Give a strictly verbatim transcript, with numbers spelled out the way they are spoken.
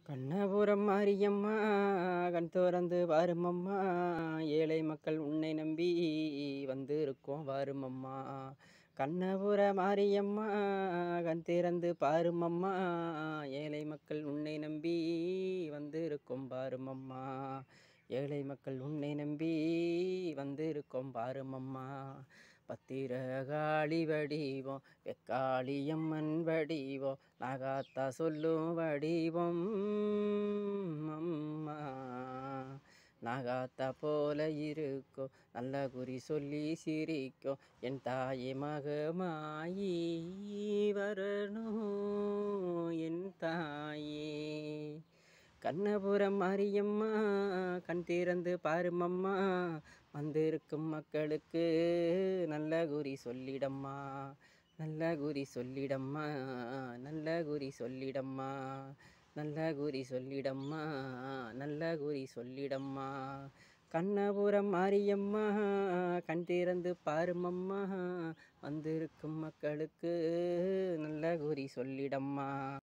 கண்ணபுரம் மாரியம்மா கண் திறந்து வாருமம்மா, ஏழை மக்கள் உன்னை நம்பி வந்திருக்கோம் வாருமம்மா. கண்ணபுர மாரியம்மா கண் திறந்து பாருமம்மா, ஏழை மக்கள் உன்னை நம்பி வந்திருக்கோம் பாருமம்மா. ஏழை மக்கள் உன்னை நம்பி வந்திருக்கோம் பாருமம்மா. பத்திரகாளி வடிவம் வெக்காளியம்மன் வடிவம் நாகாத்தா சொல்லும் வடிவம் அம்மா. நாகாத்தா போல இருக்கோ நல்ல குறி சொல்லி சிரிக்கும் என் தாயே மகமாயி வரணும் என் தாயே. கண்ணபுரம் மாரியம்மா கண் திறந்து பாருமம்மா, வந்திருக்கும் மக்களுக்கு நல்ல குறி சொல்லிடம்மா. நல்ல குறி சொல்லிடம்மா, நல்ல குறி சொல்லிடம்மா, நல்ல குறி சொல்லிடம்மா, நல்ல குறி சொல்லிடம்மா. கண்ணபுரம் மாரியம்மா கண் திறந்து பாருமம்மா, வந்திருக்கும் மக்களுக்கு நல்ல குறி சொல்லிடம்மா.